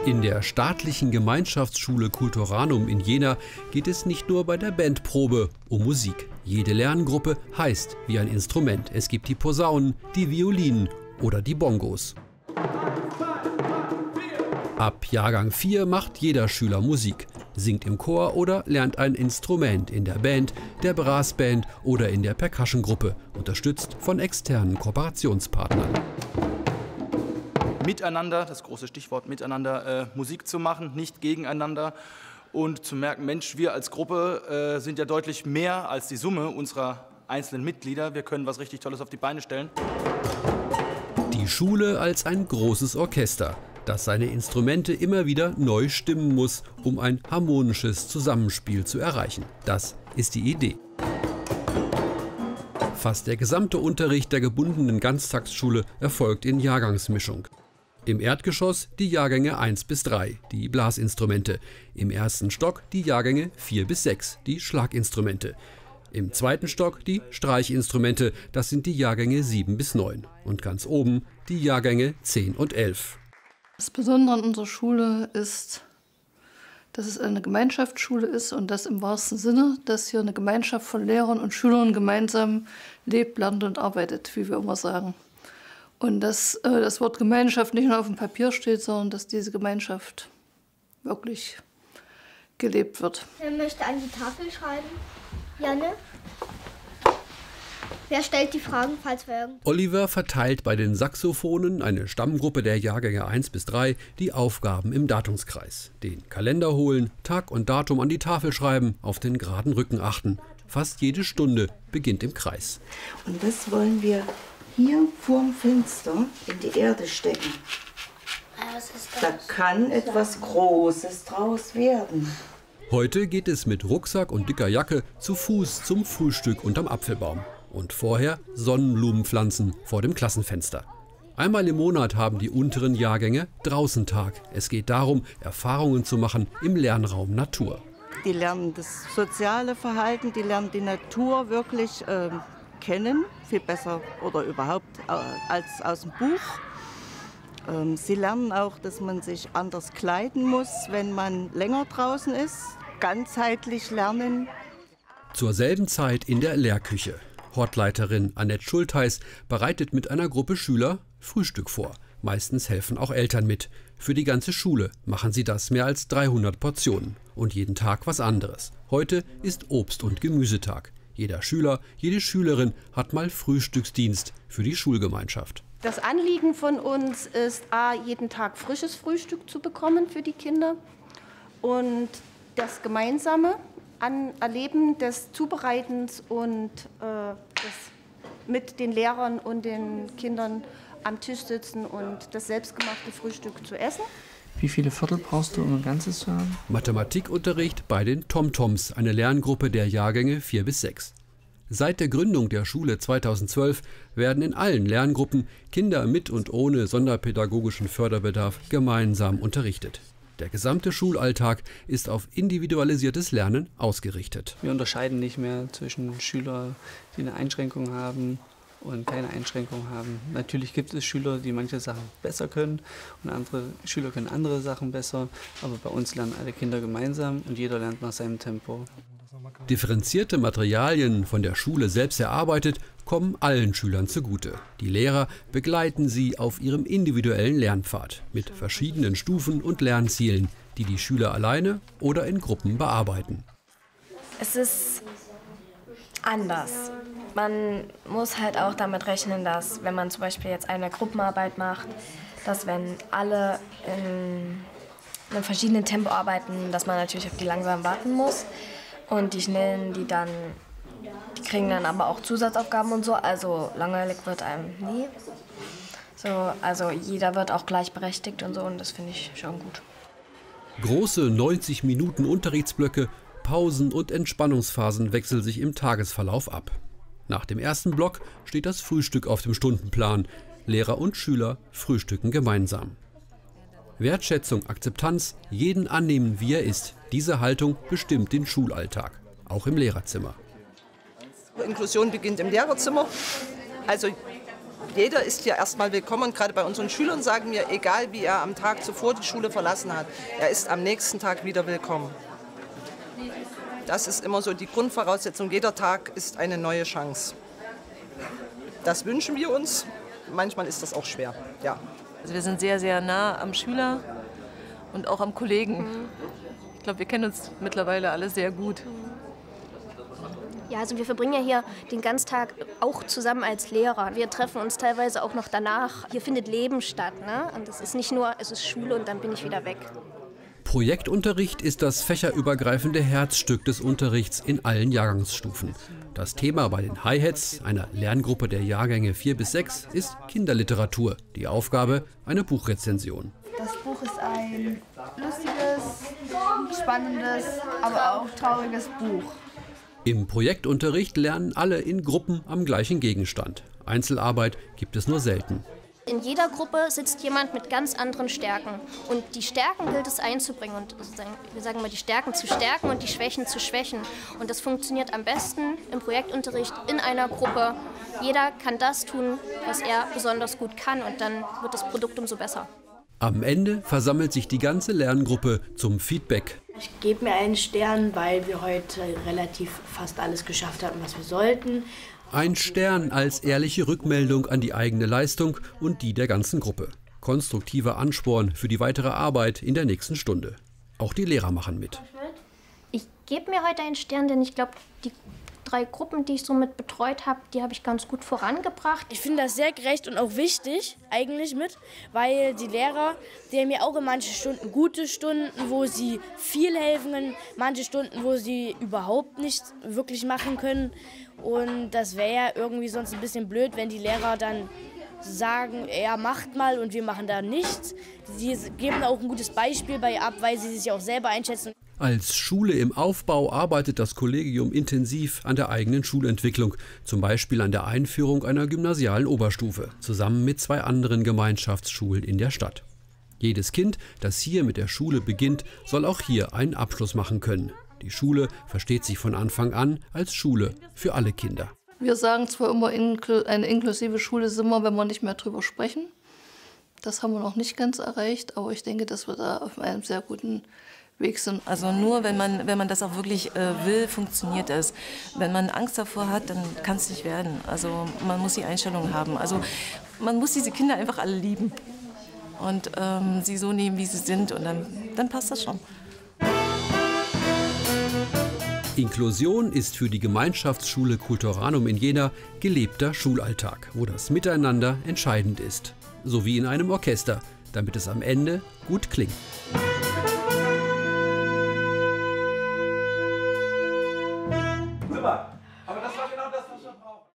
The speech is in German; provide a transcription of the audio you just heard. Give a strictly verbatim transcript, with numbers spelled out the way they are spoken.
In der staatlichen Gemeinschaftsschule Culturanum in Jena geht es nicht nur bei der Bandprobe um Musik. Jede Lerngruppe heißt wie ein Instrument. Es gibt die Posaunen, die Violinen oder die Bongos. Ab Jahrgang vier macht jeder Schüler Musik, singt im Chor oder lernt ein Instrument in der Band, der Brassband oder in der Percussion-Gruppe, unterstützt von externen Kooperationspartnern. Miteinander, das große Stichwort miteinander, äh, Musik zu machen, nicht gegeneinander und zu merken, Mensch, wir als Gruppe äh, sind ja deutlich mehr als die Summe unserer einzelnen Mitglieder. Wir können was richtig Tolles auf die Beine stellen. Die Schule als ein großes Orchester, das seine Instrumente immer wieder neu stimmen muss, um ein harmonisches Zusammenspiel zu erreichen. Das ist die Idee. Fast der gesamte Unterricht der gebundenen Ganztagsschule erfolgt in Jahrgangsmischung. Im Erdgeschoss die Jahrgänge eins bis drei, die Blasinstrumente. Im ersten Stock die Jahrgänge vier bis sechs, die Schlaginstrumente. Im zweiten Stock die Streichinstrumente, das sind die Jahrgänge sieben bis neun. Und ganz oben die Jahrgänge zehn und elf. Das Besondere an unserer Schule ist, dass es eine Gemeinschaftsschule ist und das im wahrsten Sinne, dass hier eine Gemeinschaft von Lehrern und Schülern gemeinsam lebt, lernt und arbeitet, wie wir immer sagen. Und dass äh, das Wort Gemeinschaft nicht nur auf dem Papier steht, sondern dass diese Gemeinschaft wirklich gelebt wird. Wer möchte an die Tafel schreiben? Janne? Wer stellt die Fragen, falls wir irgend... Oliver verteilt bei den Saxophonen, eine Stammgruppe der Jahrgänge eins bis drei, die Aufgaben im Datumskreis. Den Kalender holen, Tag und Datum an die Tafel schreiben, auf den geraden Rücken achten. Fast jede Stunde beginnt im Kreis. Und das wollen wir hier vorm Fenster in die Erde stecken. Was ist das? Da kann etwas Großes draus werden. Heute geht es mit Rucksack und dicker Jacke zu Fuß zum Frühstück unterm Apfelbaum. Und vorher Sonnenblumenpflanzen vor dem Klassenfenster. Einmal im Monat haben die unteren Jahrgänge Draußentag. Es geht darum, Erfahrungen zu machen im Lernraum Natur. Die lernen das soziale Verhalten, die lernen die Natur wirklich äh, kennen, viel besser oder überhaupt äh, als aus dem Buch. Ähm, sie lernen auch, dass man sich anders kleiden muss, wenn man länger draußen ist. Ganzheitlich lernen. Zur selben Zeit in der Lehrküche. Hortleiterin Annette Schultheis bereitet mit einer Gruppe Schüler Frühstück vor. Meistens helfen auch Eltern mit. Für die ganze Schule machen sie das mehr als dreihundert Portionen. Und jeden Tag was anderes. Heute ist Obst- und Gemüsetag. Jeder Schüler, jede Schülerin hat mal Frühstücksdienst für die Schulgemeinschaft. Das Anliegen von uns ist, A, jeden Tag frisches Frühstück zu bekommen für die Kinder und das gemeinsame an Erleben des Zubereitens und äh, das mit den Lehrern und den Kindern am Tisch sitzen und das selbstgemachte Frühstück zu essen. Wie viele Viertel brauchst du, um ein Ganzes zu haben? Mathematikunterricht bei den TomToms, eine Lerngruppe der Jahrgänge vier bis sechs. Seit der Gründung der Schule zweitausendzwölf werden in allen Lerngruppen Kinder mit und ohne sonderpädagogischen Förderbedarf gemeinsam unterrichtet. Der gesamte Schulalltag ist auf individualisiertes Lernen ausgerichtet. Wir unterscheiden nicht mehr zwischen Schülern, die eine Einschränkung haben und keine Einschränkung haben. Natürlich gibt es Schüler, die manche Sachen besser können und andere Schüler können andere Sachen besser. Aber bei uns lernen alle Kinder gemeinsam und jeder lernt nach seinem Tempo. Differenzierte Materialien, von der Schule selbst erarbeitet, kommen allen Schülern zugute. Die Lehrer begleiten sie auf ihrem individuellen Lernpfad mit verschiedenen Stufen und Lernzielen, die die Schüler alleine oder in Gruppen bearbeiten. Es ist anders. Man muss halt auch damit rechnen, dass, wenn man zum Beispiel jetzt eine Gruppenarbeit macht, dass wenn alle in einem verschiedenen Tempo arbeiten, dass man natürlich auf die langsamen warten muss. Und die Schnellen, die dann, die kriegen dann aber auch Zusatzaufgaben und so, also langweilig wird einem nie. So, also jeder wird auch gleichberechtigt und so und das finde ich schon gut. Große neunzig Minuten Unterrichtsblöcke, Pausen und Entspannungsphasen wechseln sich im Tagesverlauf ab. Nach dem ersten Block steht das Frühstück auf dem Stundenplan. Lehrer und Schüler frühstücken gemeinsam. Wertschätzung, Akzeptanz, jeden annehmen, wie er ist. Diese Haltung bestimmt den Schulalltag, auch im Lehrerzimmer. Inklusion beginnt im Lehrerzimmer. Also Jeder ist hier erstmal willkommen und gerade bei unseren Schülern sagen wir, egal wie er am Tag zuvor die Schule verlassen hat, er ist am nächsten Tag wieder willkommen. Das ist immer so die Grundvoraussetzung, jeder Tag ist eine neue Chance. Das wünschen wir uns, manchmal ist das auch schwer, ja. Also wir sind sehr, sehr nah am Schüler und auch am Kollegen. Ich glaube, wir kennen uns mittlerweile alle sehr gut. Ja, also wir verbringen ja hier den ganzen Tag auch zusammen als Lehrer. Wir treffen uns teilweise auch noch danach. Hier findet Leben statt, ne? Und es ist nicht nur, es ist Schule und dann bin ich wieder weg. Projektunterricht ist das fächerübergreifende Herzstück des Unterrichts in allen Jahrgangsstufen. Das Thema bei den Hi-Hats, einer Lerngruppe der Jahrgänge vier bis sechs, ist Kinderliteratur. Die Aufgabe eine Buchrezension. Das Buch ist ein lustiges, spannendes, aber auch trauriges Buch. Im Projektunterricht lernen alle in Gruppen am gleichen Gegenstand. Einzelarbeit gibt es nur selten. In jeder Gruppe sitzt jemand mit ganz anderen Stärken. Und die Stärken gilt es einzubringen. Und wir sagen mal, die Stärken zu stärken und die Schwächen zu schwächen. Und das funktioniert am besten im Projektunterricht in einer Gruppe. Jeder kann das tun, was er besonders gut kann. Und dann wird das Produkt umso besser. Am Ende versammelt sich die ganze Lerngruppe zum Feedback. Ich gebe mir einen Stern, weil wir heute relativ fast alles geschafft haben, was wir sollten. Ein Stern als ehrliche Rückmeldung an die eigene Leistung und die der ganzen Gruppe. Konstruktiver Ansporn für die weitere Arbeit in der nächsten Stunde. Auch die Lehrer machen mit. Ich gebe mir heute einen Stern, denn ich glaube, die drei Gruppen, die ich so mit betreut habe, die habe ich ganz gut vorangebracht. Ich finde das sehr gerecht und auch wichtig eigentlich mit, weil die Lehrer, die haben ja auch in manchen Stunden gute Stunden, wo sie viel helfen können, manche Stunden, wo sie überhaupt nichts wirklich machen können. Und das wäre ja irgendwie sonst ein bisschen blöd, wenn die Lehrer dann sagen, ja, macht mal und wir machen da nichts. Sie geben auch ein gutes Beispiel bei ab, weil sie sich auch selber einschätzen. Als Schule im Aufbau arbeitet das Kollegium intensiv an der eigenen Schulentwicklung, zum Beispiel an der Einführung einer gymnasialen Oberstufe, zusammen mit zwei anderen Gemeinschaftsschulen in der Stadt. Jedes Kind, das hier mit der Schule beginnt, soll auch hier einen Abschluss machen können. Die Schule versteht sich von Anfang an als Schule für alle Kinder. Wir sagen zwar immer, eine inklusive Schule sind wir, wenn wir nicht mehr drüber sprechen. Das haben wir noch nicht ganz erreicht, aber ich denke, dass wir da auf einem sehr guten Weg sind. Also nur, wenn man, wenn man das auch wirklich äh, will, funktioniert es. Wenn man Angst davor hat, dann kann es nicht werden. Also man muss die Einstellung haben. Also man muss diese Kinder einfach alle lieben und ähm, sie so nehmen, wie sie sind und dann, dann passt das schon. Inklusion ist für die Gemeinschaftsschule Kulturanum in Jena gelebter Schulalltag, wo das Miteinander entscheidend ist. So wie in einem Orchester, damit es am Ende gut klingt. Super, aber das war genau das, was wir brauchen.